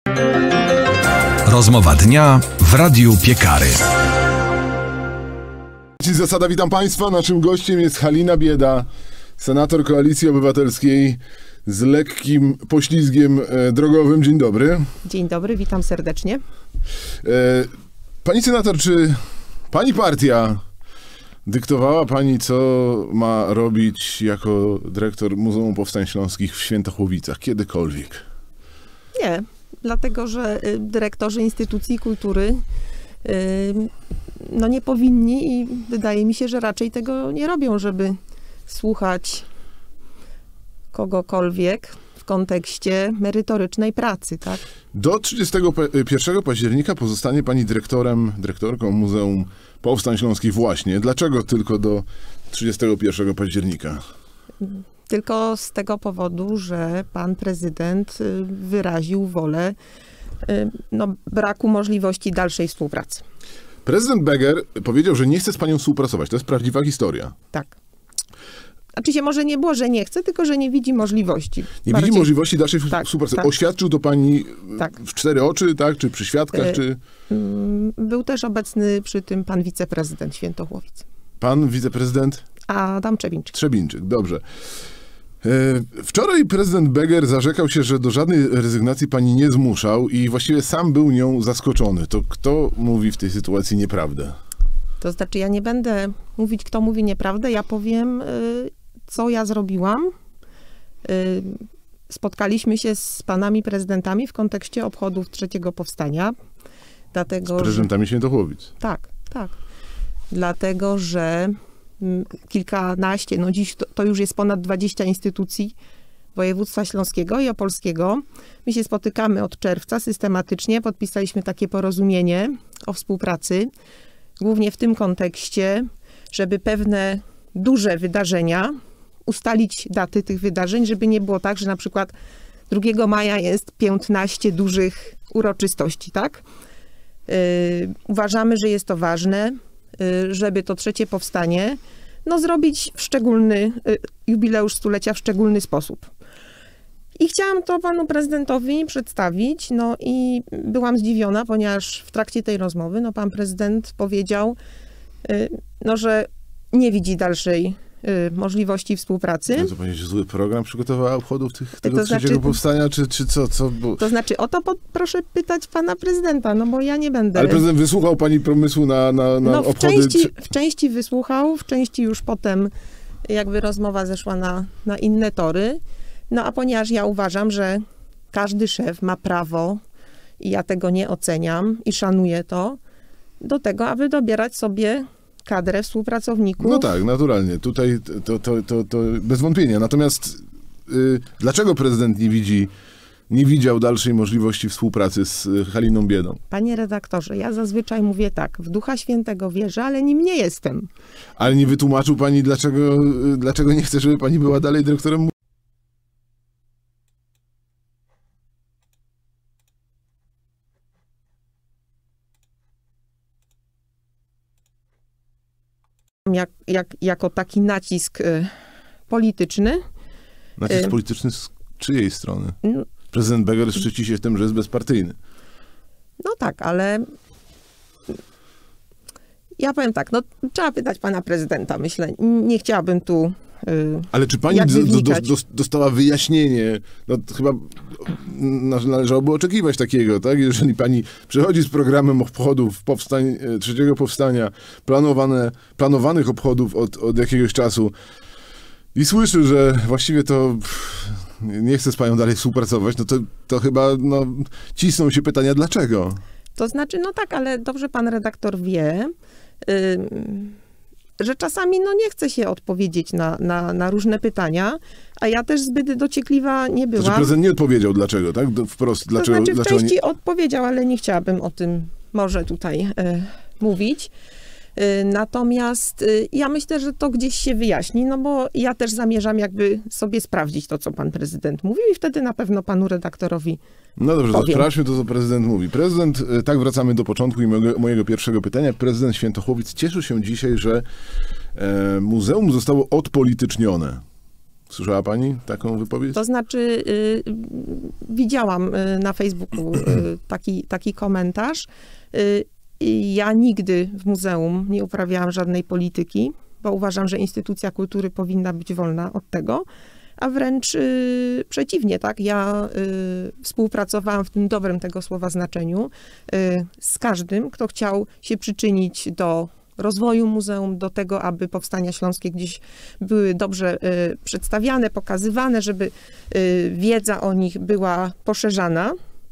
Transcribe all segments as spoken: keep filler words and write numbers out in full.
Rozmowa dnia w Radiu Piekary. Zasada, witam Państwa. Naszym gościem jest Halina Bieda, senator Koalicji Obywatelskiej z lekkim poślizgiem e, drogowym. Dzień dobry. Dzień dobry, witam serdecznie. E, pani senator, czy pani partia dyktowała pani, co ma robić jako dyrektor Muzeum Powstań Śląskich w Świętochłowicach? Kiedykolwiek? Nie, dlatego że dyrektorzy instytucji kultury yy, no nie powinni i wydaje mi się, że raczej tego nie robią, żeby słuchać kogokolwiek w kontekście merytorycznej pracy, tak? Do trzydziestego pierwszego października pozostanie pani dyrektorem, dyrektorką Muzeum Powstań Śląskich właśnie. Dlaczego tylko do trzydziestego pierwszego października? Tylko z tego powodu, że pan prezydent wyraził wolę no, braku możliwości dalszej współpracy. Prezydent Beger powiedział, że nie chce z panią współpracować. To jest prawdziwa historia. Tak. Znaczy się może nie było, że nie chce, tylko że nie widzi możliwości. Nie Bardziej... widzi możliwości dalszej tak, współpracy. Tak. Oświadczył to pani tak. w cztery oczy, tak? Czy przy świadkach, czy... Był też obecny przy tym pan wiceprezydent Świętochłowic. Pan wiceprezydent? Adam Trzebińczyk. Trzebińczyk, dobrze. Wczoraj prezydent Beger zarzekał się, że do żadnej rezygnacji pani nie zmuszał i właściwie sam był nią zaskoczony. To kto mówi w tej sytuacji nieprawdę? To znaczy, ja nie będę mówić, kto mówi nieprawdę. Ja powiem, co ja zrobiłam. Spotkaliśmy się z panami prezydentami w kontekście obchodów trzeciego powstania. Dlatego, z prezydentami że... Świętochłowic? Tak, tak. Dlatego, że kilkanaście, no dziś to, to już jest ponad dwadzieścia instytucji województwa śląskiego i opolskiego. My się spotykamy od czerwca systematycznie. Podpisaliśmy takie porozumienie o współpracy, głównie w tym kontekście, żeby pewne duże wydarzenia, ustalić daty tych wydarzeń, żeby nie było tak, że na przykład drugiego maja jest piętnaście dużych uroczystości, tak? Yy, uważamy, że jest to ważne, żeby to trzecie powstanie, no zrobić w szczególny, jubileusz stulecia w szczególny sposób. I chciałam to panu prezydentowi przedstawić, no i byłam zdziwiona, ponieważ w trakcie tej rozmowy, no pan prezydent powiedział, no że nie widzi dalszej możliwości współpracy. No to pani zły program przygotowała obchodów tych, tego to trzeciego znaczy, powstania, czy, czy co? co bo... To znaczy, o to po, proszę pytać pana prezydenta, no bo ja nie będę... Ale prezydent wysłuchał pani pomysłu na, na, na no, w obchody? Części, w części wysłuchał, w części już potem jakby rozmowa zeszła na, na inne tory. No a ponieważ ja uważam, że każdy szef ma prawo, i ja tego nie oceniam i szanuję to, do tego, aby dobierać sobie kadrę współpracowników. No tak, naturalnie. Tutaj to, to, to, to bez wątpienia. Natomiast yy, dlaczego prezydent nie widzi, nie widział dalszej możliwości współpracy z Haliną Biedą? Panie redaktorze, ja zazwyczaj mówię tak, w Ducha Świętego wierzę, ale nim nie jestem. Ale nie wytłumaczył pani, dlaczego, dlaczego nie chce, żeby pani była dalej dyrektorem? Jak, jak, jako taki nacisk y, polityczny. Nacisk y, polityczny z czyjej strony? Y, Prezydent Beger szczyci się w tym, że jest bezpartyjny. No tak, ale ja powiem tak, no trzeba pytać pana prezydenta, myślę. Nie chciałabym tu y, Ale czy pani do, do, do, dostała wyjaśnienie? No chyba należałoby oczekiwać takiego, tak? Jeżeli pani przychodzi z programem obchodów powstań, trzeciego powstania, planowane, planowanych obchodów od, od jakiegoś czasu i słyszy, że właściwie to pff, nie chce z panią dalej współpracować, no to, to chyba no, cisną się pytania, dlaczego? To znaczy, no tak, ale dobrze pan redaktor wie, yy, że czasami no, nie chce się odpowiedzieć na, na, na różne pytania, a ja też zbyt dociekliwa nie byłam. Znaczy prezydent nie odpowiedział dlaczego, tak? Wprost, dlaczego? To znaczy w dlaczego części nie... odpowiedział, ale nie chciałabym o tym może tutaj yy, mówić. Natomiast ja myślę, że to gdzieś się wyjaśni, no bo ja też zamierzam jakby sobie sprawdzić to, co pan prezydent mówił i wtedy na pewno panu redaktorowi No dobrze, to powiem. sprawdźmy to, co prezydent mówi. Prezydent, tak wracamy do początku i mojego, mojego pierwszego pytania. Prezydent Świętochłowic cieszy się dzisiaj, że e, muzeum zostało odpolitycznione. Słyszała pani taką wypowiedź? To znaczy, y, widziałam y, na Facebooku y, taki, taki komentarz. Y, ja nigdy w muzeum nie uprawiałam żadnej polityki, bo uważam, że instytucja kultury powinna być wolna od tego, a wręcz y, przeciwnie, tak? Ja y, współpracowałam w tym dobrym tego słowa znaczeniu y, z każdym, kto chciał się przyczynić do rozwoju muzeum, do tego, aby powstania śląskie gdzieś były dobrze y, przedstawiane, pokazywane, żeby y, wiedza o nich była poszerzana.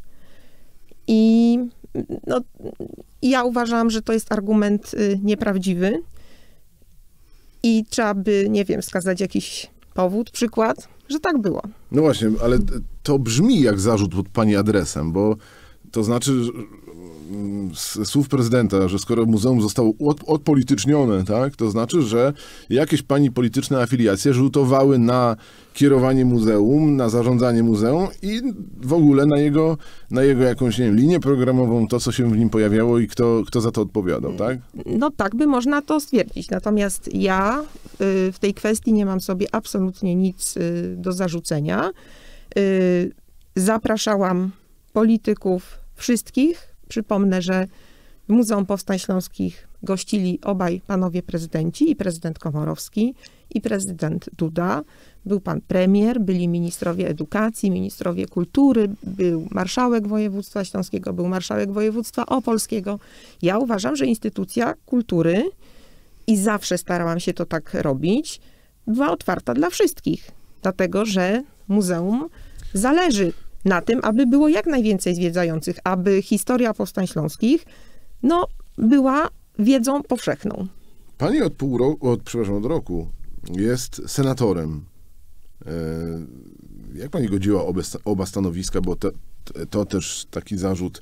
I no, ja uważam, że to jest argument y, nieprawdziwy i trzeba by, nie wiem, wskazać jakiś powód, przykład, że tak było. No właśnie, ale to brzmi jak zarzut pod pani adresem, bo to znaczy z słów prezydenta, że skoro muzeum zostało od, odpolitycznione, tak, to znaczy, że jakieś pani polityczne afiliacje rzutowały na kierowanie muzeum, na zarządzanie muzeum i w ogóle na jego, na jego jakąś, nie wiem, linię programową, to, co się w nim pojawiało i kto, kto za to odpowiadał, tak? No tak by można to stwierdzić. Natomiast ja y, w tej kwestii nie mam sobie absolutnie nic y, do zarzucenia. Y, zapraszałam polityków wszystkich. Przypomnę, że w Muzeum Powstań Śląskich gościli obaj panowie prezydenci, i prezydent Komorowski, i prezydent Duda. Był pan premier, byli ministrowie edukacji, ministrowie kultury, był marszałek województwa śląskiego, był marszałek województwa opolskiego. Ja uważam, że instytucja kultury, i zawsze starałam się to tak robić, była otwarta dla wszystkich, dlatego że muzeum zależy na tym, aby było jak najwięcej zwiedzających, aby historia powstań śląskich, no, była wiedzą powszechną. Pani od pół roku, od, przepraszam, od roku jest senatorem. Jak pani godziła oba, oba stanowiska, bo to, to też taki zarzut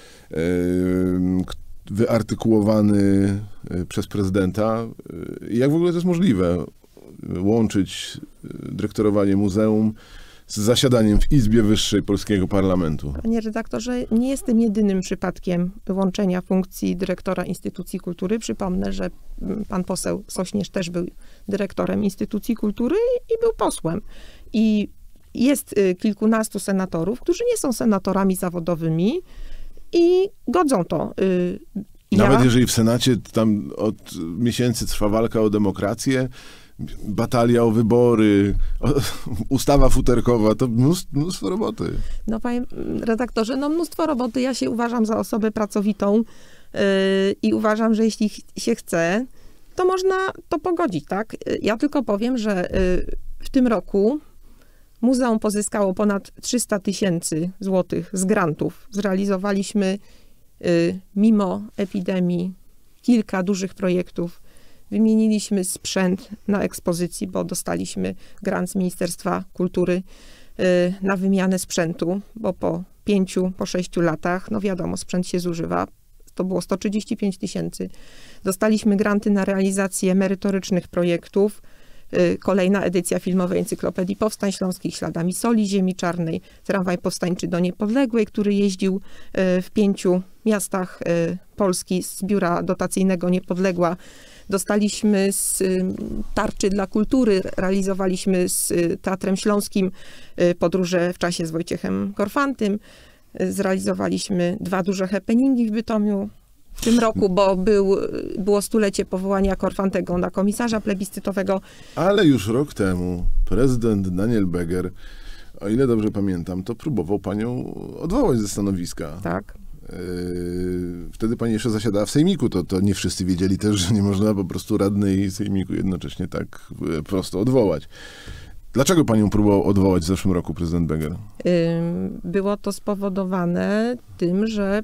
wyartykułowany przez prezydenta. Jak w ogóle to jest możliwe? Łączyć dyrektorowanie muzeum z zasiadaniem w Izbie Wyższej Polskiego Parlamentu. Panie redaktorze, nie jestem jedynym przypadkiem łączenia funkcji dyrektora instytucji kultury. Przypomnę, że pan poseł Sośnierz też był dyrektorem instytucji kultury i był posłem. I jest kilkunastu senatorów, którzy nie są senatorami zawodowymi i godzą to. Nawet ja... jeżeli w Senacie tam od miesięcy trwa walka o demokrację, batalia o wybory, o, ustawa futerkowa, to mnóstwo, mnóstwo roboty. No panie redaktorze, no mnóstwo roboty. Ja się uważam za osobę pracowitą yy, i uważam, że jeśli ch się chce, to można to pogodzić, tak? Ja tylko powiem, że yy, w tym roku muzeum pozyskało ponad trzysta tysięcy złotych z grantów. Zrealizowaliśmy yy, mimo epidemii kilka dużych projektów. Wymieniliśmy sprzęt na ekspozycji, bo dostaliśmy grant z Ministerstwa Kultury y, na wymianę sprzętu, bo po pięciu, po sześciu latach, no wiadomo, sprzęt się zużywa. To było sto trzydzieści pięć tysięcy. Dostaliśmy granty na realizację merytorycznych projektów. Y, kolejna edycja filmowej Encyklopedii Powstań Śląskich, Śladami Soli Ziemi Czarnej, tramwaj powstańczy do Niepodległej, który jeździł y, w pięciu miastach y, Polski z biura dotacyjnego Niepodległa. Dostaliśmy z tarczy dla kultury, realizowaliśmy z Teatrem Śląskim podróże w czasie z Wojciechem Korfantym. Zrealizowaliśmy dwa duże happeningi w Bytomiu w tym roku, bo był, było stulecie powołania Korfantego na komisarza plebiscytowego. Ale już rok temu prezydent Daniel Beger, o ile dobrze pamiętam, to próbował panią odwołać ze stanowiska. Tak. Wtedy pani jeszcze zasiadała w sejmiku, to, to nie wszyscy wiedzieli też, że nie można po prostu radnej sejmiku jednocześnie tak prosto odwołać. Dlaczego panią próbował odwołać w zeszłym roku prezydent Beger? Było to spowodowane tym, że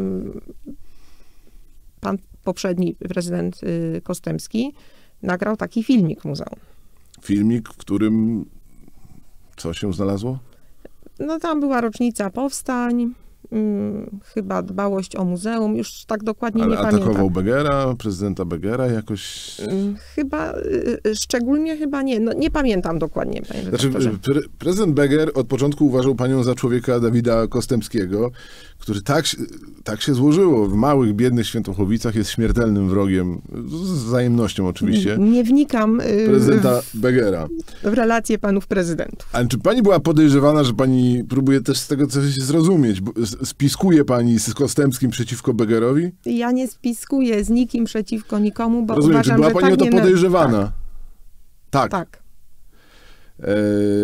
pan poprzedni prezydent Kostemski nagrał taki filmik w muzeum. Filmik, w którym co się znalazło? No tam była rocznica powstań, Hmm, chyba dbałość o muzeum, już tak dokładnie Ale nie pamiętam. atakował Begera, prezydenta Begera jakoś? Hmm, chyba, y, szczególnie chyba nie, no nie pamiętam dokładnie, panie Znaczy, redaktorze. pre, prezydent Beger od początku uważał panią za człowieka Dawida Kostępskiego, który tak, się- tak się złożyło, w małych, biednych Świętochowicach jest śmiertelnym wrogiem, z wzajemnością oczywiście, Nie wnikam y, prezydenta Begera. w relacje panów prezydentów. Ale czy pani była podejrzewana, że pani próbuje też z tego coś zrozumieć? Bo s- Spiskuje pani z Kostępskim przeciwko Begerowi? Ja nie spiskuję z nikim przeciwko nikomu, bo Rozumiem, czy uważam, była że pani tak o to nie na- podejrzewana? Tak. Tak, tak. E,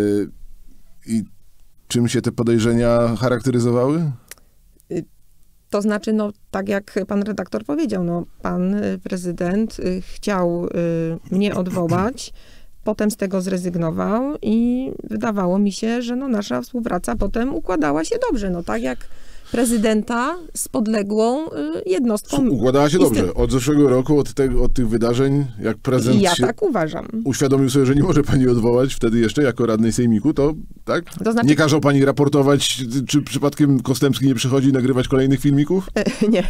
I czym się te podejrzenia charakteryzowały? To znaczy, no tak jak pan redaktor powiedział, no pan y, prezydent y, chciał y, mnie odwołać, potem z tego zrezygnował i wydawało mi się, że no nasza współpraca potem układała się dobrze, no tak jak prezydenta z podległą y, jednostką. Układała się Instytut- dobrze. Od zeszłego roku, od, tego, od tych wydarzeń, jak prezydent Ja się tak uważam. uświadomił sobie, że nie może pani odwołać wtedy jeszcze jako radnej sejmiku, to tak? To znaczy- Nie każą pani raportować, czy przypadkiem Kostępski nie przychodzi nagrywać kolejnych filmików? Nie.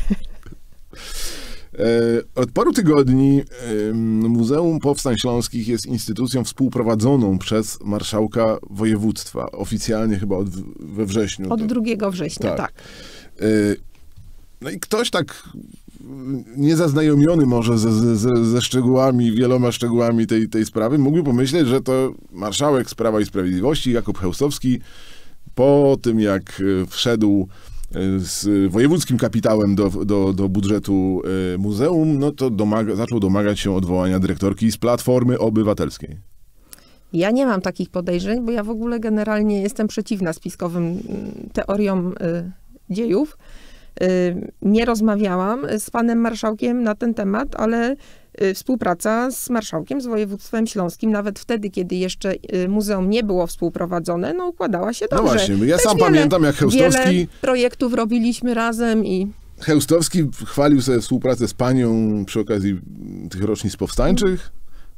E, Od paru tygodni em, Muzeum Powstań Śląskich jest instytucją współprowadzoną przez marszałka województwa. Oficjalnie chyba od, we wrześniu. Od To- drugiego września, tak. tak. E, No i ktoś tak niezaznajomiony może ze, ze- ze, ze szczegółami, wieloma szczegółami tej, tej sprawy, mógłby pomyśleć, że to marszałek z Prawa i Sprawiedliwości, Jakub Chełstowski, po tym jak e, wszedł e, z wojewódzkim kapitałem do, do, do budżetu e, muzeum, no to domaga, zaczął domagać się odwołania dyrektorki z Platformy Obywatelskiej. Ja nie mam takich podejrzeń, bo ja w ogóle generalnie jestem przeciwna spiskowym mm, teoriom y, dziejów. Y, nie rozmawiałam z panem marszałkiem na ten temat, ale y, współpraca z marszałkiem, z województwem śląskim, nawet wtedy, kiedy jeszcze y, muzeum nie było współprowadzone, no układała się No dobrze. właśnie, ja Też sam wiele- pamiętam, jak Chełstowski... Wiele projektów robiliśmy razem i Chełstowski chwalił sobie współpracę z panią przy okazji tych rocznic powstańczych.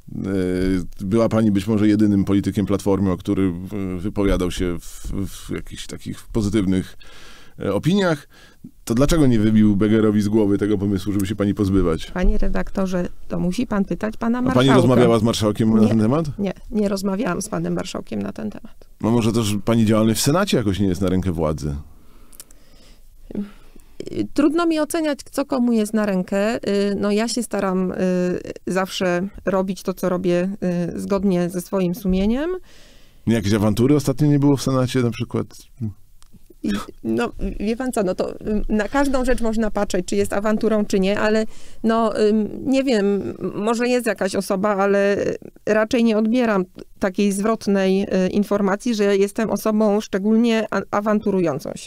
E, Była pani być może jedynym politykiem Platformy, o który e, wypowiadał się w, w jakichś takich pozytywnych e, opiniach. To dlaczego nie wybił Begerowi z głowy tego pomysłu, żeby się pani pozbywać? panie redaktorze, to musi pan pytać pana A marszałka. pani rozmawiała z marszałkiem na Nie. ten temat? Nie, nie rozmawiałam z panem marszałkiem na ten temat. No może też pani działalność w Senacie jakoś nie jest na rękę władzy. Trudno mi oceniać, co komu jest na rękę. Y, No ja się staram y, zawsze robić to, co robię y, zgodnie ze swoim sumieniem. Jakieś awantury ostatnio nie było w Senacie na przykład? I, no wie pan co, no to y, na każdą rzecz można patrzeć, czy jest awanturą, czy nie, ale no ym, nie wiem, może jest jakaś osoba, ale raczej nie odbieram takiej zwrotnej y, informacji, że jestem osobą szczególnie a- awanturującą się.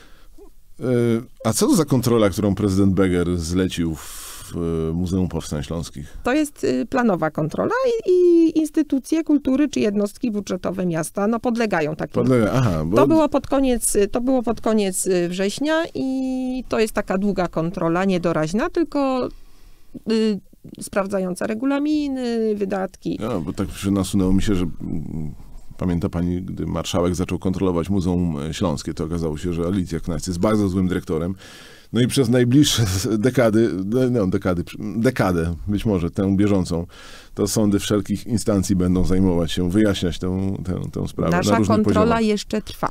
E, A co to za kontrola, którą prezydent Beger zlecił w e, Muzeum Powstań Śląskich? To jest y, planowa kontrola i, i instytucje kultury czy jednostki budżetowe miasta no, podlegają takim. Podlega, aha, bo To było pod koniec, to było pod koniec y, września i to jest taka długa kontrola, niedoraźna, tylko y, sprawdzająca regulaminy, wydatki. no, bo tak przy- nasunęło mi się, że mm, pamięta pani, gdy marszałek zaczął kontrolować Muzeum Śląskie, to okazało się, że Alicja Knajc jest bardzo złym dyrektorem. No i przez najbliższe dekady, no dekady, dekadę być może, tę bieżącą, to sądy wszelkich instancji będą zajmować się, wyjaśniać tę, tę, tę sprawę na Nasza różnych kontrola poziomach. jeszcze trwa.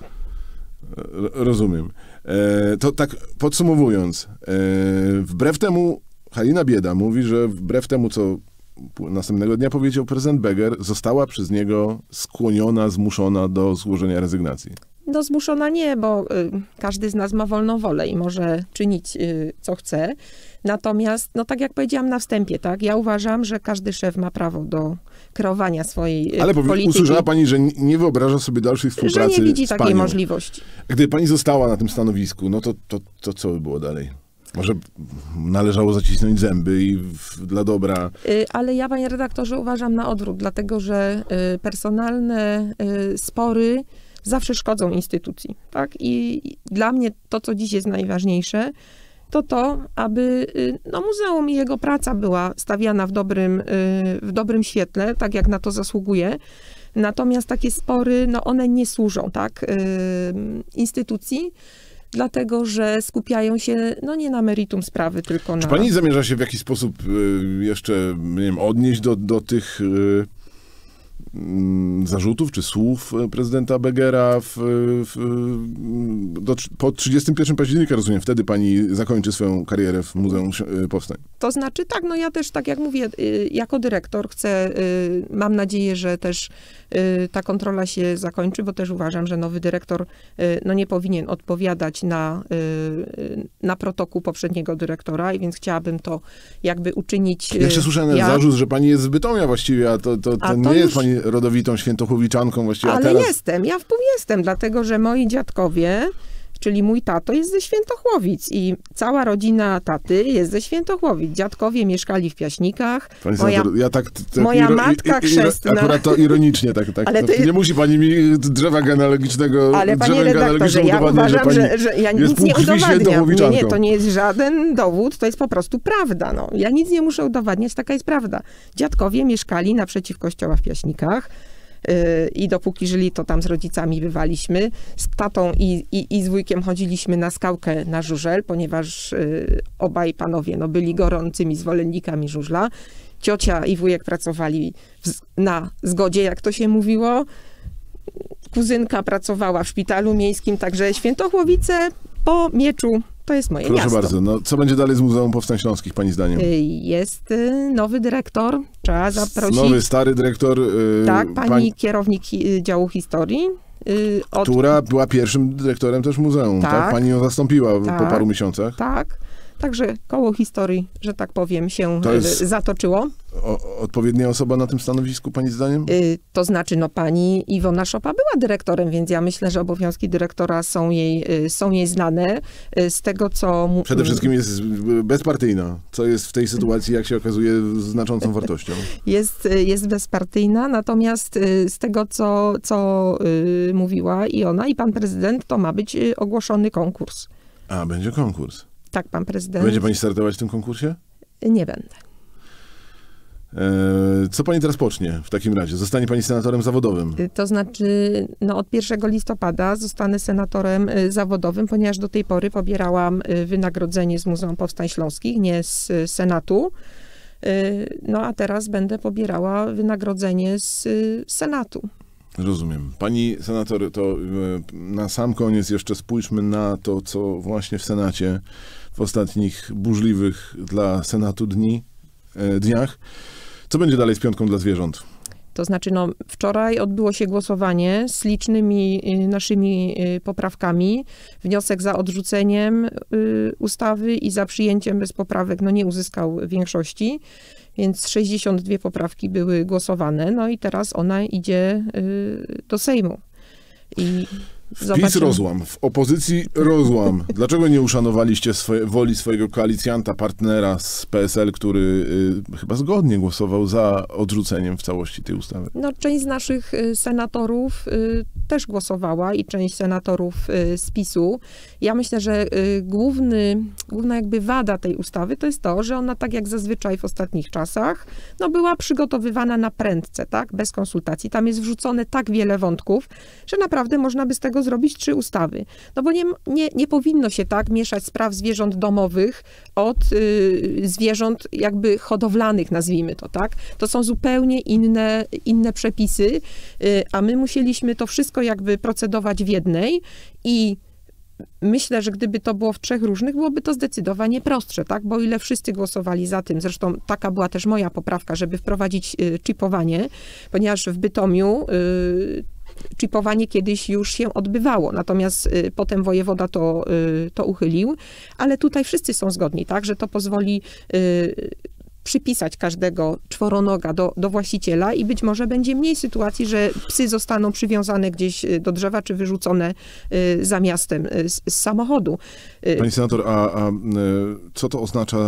R- Rozumiem. E, to tak podsumowując, e, wbrew temu Halina Bieda mówi, że wbrew temu, co p- następnego dnia powiedział prezydent Beger, została przez niego skłoniona, zmuszona do złożenia rezygnacji. No zmuszona nie, bo y, każdy z nas ma wolną wolę i może czynić y, co chce. Natomiast, no tak jak powiedziałam na wstępie, tak, ja uważam, że każdy szef ma prawo do kreowania swojej y, Ale powie, polityki. usłyszała pani, że n- nie wyobraża sobie dalszej że współpracy nie widzi z takiej panią. możliwości. Gdyby pani została na tym stanowisku, no to, to, to co by było dalej? Może należało zacisnąć zęby i w, dla dobra... Y, Ale ja, panie redaktorze, uważam na odwrót, dlatego że y, personalne y, spory zawsze szkodzą instytucji, tak? I i dla mnie to, co dziś jest najważniejsze, to to, aby y, no, muzeum i jego praca była stawiana w dobrym, y, w dobrym świetle, tak jak na to zasługuje. Natomiast takie spory, no one nie służą, tak, y, instytucji. dlatego że skupiają się, no nie na meritum sprawy, tylko na... Czy pani zamierza się w jakiś sposób y, jeszcze, nie wiem, odnieść do, do tych y, y, zarzutów czy słów prezydenta Begera w, w, do, po trzydziestego pierwszego października, rozumiem, wtedy pani zakończy swoją karierę w Muzeum Powstań? To znaczy tak, no ja też, tak jak mówię, y, jako dyrektor chcę, y, mam nadzieję, że też y, ta kontrola się zakończy, bo też uważam, że nowy dyrektor y, no nie powinien odpowiadać na, y, na protokół poprzedniego dyrektora, i więc chciałabym to jakby uczynić. Ja jeszcze słyszałem ja. zarzut, że pani jest z Bytomia właściwie, a to, to, to, A nie to jest już... pani rodowitą świętochłowiczanką właściwie. Ale a teraz... jestem, ja wpół jestem, dlatego że moi dziadkowie, czyli mój tato jest ze Świętochłowic i cała rodzina taty jest ze Świętochłowic. Dziadkowie mieszkali w Piaśnikach. Pani moja, senator, ja tak, tak moja iro, matka i, i, chrzestna... Akurat to ironicznie, tak, tak. Ale No, to jest... Nie musi pani mi drzewa genealogicznego, Ale panie drzewem redaktorze, ja udowadniać, uważam, że, że, że ja jest nic nie pół krwi udowadniam. Nie, nie, to świętochłowiczanką. nie jest żaden dowód, to jest po prostu prawda. No. Ja nic nie muszę udowadniać, taka jest prawda. Dziadkowie mieszkali naprzeciw kościoła w Piaśnikach. I dopóki żyli, to tam z rodzicami bywaliśmy. Z tatą i, i, i z wujkiem chodziliśmy na skałkę na żużel, ponieważ y, obaj panowie no, byli gorącymi zwolennikami żużla. Ciocia i wujek pracowali w, na zgodzie, jak to się mówiło. Kuzynka pracowała w szpitalu miejskim, także Świętochłowice po mieczu to jest moje Proszę miasto. bardzo. No, co będzie dalej z Muzeum Powstań Śląskich, pani zdaniem? Jest y, nowy dyrektor, trzeba zaprosić. Nowy, stary dyrektor. Yy, Tak, pani pań... kierownik hi, działu historii. Yy, od... Która była pierwszym dyrektorem też muzeum, tak? Tak. Pani ją zastąpiła Tak. po paru miesiącach. Tak, także koło historii, że tak powiem, się To jest- y, zatoczyło. O, odpowiednia osoba na tym stanowisku, pani zdaniem? Y, to znaczy, no pani Iwona Szopa była dyrektorem, więc ja myślę, że obowiązki dyrektora są jej, y, są jej znane. Y, z tego, co... mu- Przede wszystkim jest bezpartyjna, co jest w tej sytuacji, jak się okazuje, znaczącą wartością. Jest, jest bezpartyjna, natomiast y, z tego, co, co y, mówiła i ona, i pan prezydent, to ma być y, ogłoszony konkurs. A, będzie konkurs. Tak, pan prezydent. Będzie pani startować w tym konkursie? Nie będę. Eee, co pani teraz pocznie w takim razie? Zostanie pani senatorem zawodowym? Y, To znaczy, no od pierwszego listopada zostanę senatorem y, zawodowym, ponieważ do tej pory pobierałam y, wynagrodzenie z Muzeum Powstań Śląskich, nie z y, Senatu. Y, No a teraz będę pobierała wynagrodzenie z y, Senatu. Rozumiem. Pani senator, to e, na sam koniec jeszcze spójrzmy na to, co właśnie w Senacie w ostatnich burzliwych dla Senatu dni, e, dniach. Co będzie dalej z piątką dla zwierząt? To znaczy, no, wczoraj odbyło się głosowanie z licznymi y, naszymi y, poprawkami. Wniosek za odrzuceniem y, ustawy i za przyjęciem bez poprawek no, nie uzyskał większości, więc sześćdziesiąt dwie poprawki były głosowane, no i teraz ona idzie y, do Sejmu. I W PiS zobaczymy. rozłam, w opozycji rozłam. Dlaczego nie uszanowaliście swoje, woli swojego koalicjanta, partnera z P S L, który y, chyba zgodnie głosował za odrzuceniem w całości tej ustawy? No, część z naszych y, senatorów y, też głosowała i część senatorów y, z PiSu. Ja myślę, że y, główny, główna jakby wada tej ustawy to jest to, że ona tak jak zazwyczaj w ostatnich czasach, no była przygotowywana na prędce, tak, bez konsultacji. Tam jest wrzucone tak wiele wątków, że naprawdę można by z tego zrobić trzy ustawy. No bo nie, nie, nie powinno się tak mieszać spraw zwierząt domowych od y, zwierząt jakby hodowlanych, nazwijmy to, tak. To są zupełnie inne, inne przepisy, y, a my musieliśmy to wszystko jakby procedować w jednej i myślę, że gdyby to było w trzech różnych, byłoby to zdecydowanie prostsze, tak? Bo o ile wszyscy głosowali za tym, zresztą taka była też moja poprawka, żeby wprowadzić y, chipowanie, ponieważ w Bytomiu y, chipowanie kiedyś już się odbywało, natomiast y, potem wojewoda to, y, to uchylił, ale tutaj wszyscy są zgodni, tak? Że to pozwoli y, przypisać każdego czworonoga do, do właściciela i być może będzie mniej sytuacji, że psy zostaną przywiązane gdzieś do drzewa, czy wyrzucone y, za miastem y, z, z samochodu. Y, Pani senator, a, a y, co to oznacza,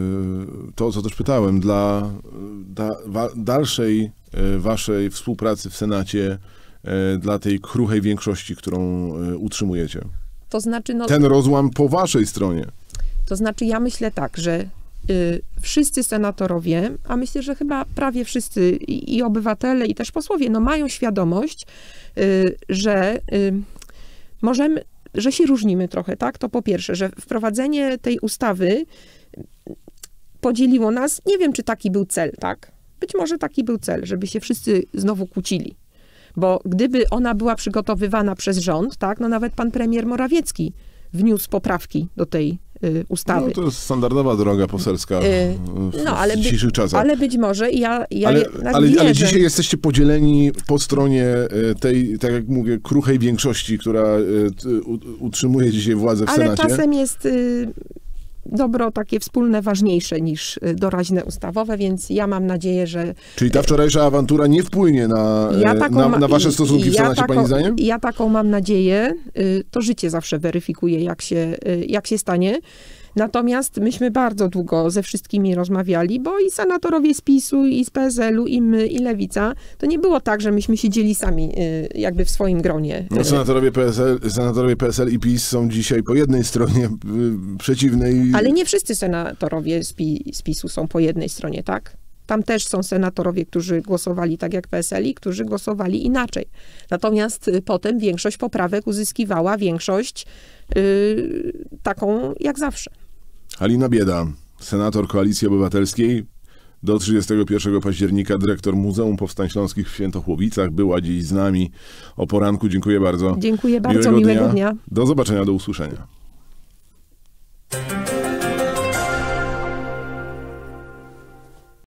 y, to o co też pytałem, dla da, wa, dalszej y, waszej współpracy w Senacie, y, dla tej kruchej większości, którą y, utrzymujecie? to znaczy, no, Ten rozłam po waszej stronie. to znaczy ja myślę tak, że y, wszyscy senatorowie, a myślę, że chyba prawie wszyscy i, i obywatele, i też posłowie, no mają świadomość, y, że y, możemy że się różnimy trochę, tak? To po pierwsze, że wprowadzenie tej ustawy podzieliło nas. Nie wiem, czy taki był cel, tak? Być może taki był cel, żeby się wszyscy znowu kłócili. Bo gdyby ona była przygotowywana przez rząd, tak, no nawet pan premier Morawiecki wniósł poprawki do tej y, ustawy. No to jest standardowa droga poselska w, no, ale w dzisiejszych by, czasach. Ale być może ja, ja ale, ale, wierzę. ale dzisiaj jesteście podzieleni po stronie tej, tak jak mówię, kruchej większości, która utrzymuje dzisiaj władzę w ale Senacie. Ale czasem jest y, dobro takie wspólne ważniejsze niż doraźne ustawowe, więc ja mam nadzieję, że... Czyli ta wczorajsza awantura nie wpłynie na, ja na, na wasze stosunki w ja Senacie, taką, pani zdaniem? Ja taką mam nadzieję. To życie zawsze weryfikuje, jak się, jak się stanie. Natomiast myśmy bardzo długo ze wszystkimi rozmawiali, bo i senatorowie z PiSu, i z P S L u, i my, i Lewica, to nie było tak, że myśmy siedzieli sami jakby w swoim gronie. No, senatorowie, P S L, senatorowie P S L i PiS są dzisiaj po jednej stronie przeciwnej. Ale nie wszyscy senatorowie z, Pi, z PiSu są po jednej stronie, tak? Tam też są senatorowie, którzy głosowali tak jak P S L i którzy głosowali inaczej. Natomiast potem większość poprawek uzyskiwała większość yy, taką jak zawsze. Halina Bieda, senator Koalicji Obywatelskiej, do trzydziestego pierwszego października dyrektor Muzeum Powstań Śląskich w Świętochłowicach, była dziś z nami o poranku. Dziękuję bardzo. Dziękuję bardzo, miłego, miłego dnia. dnia. Do zobaczenia, do usłyszenia.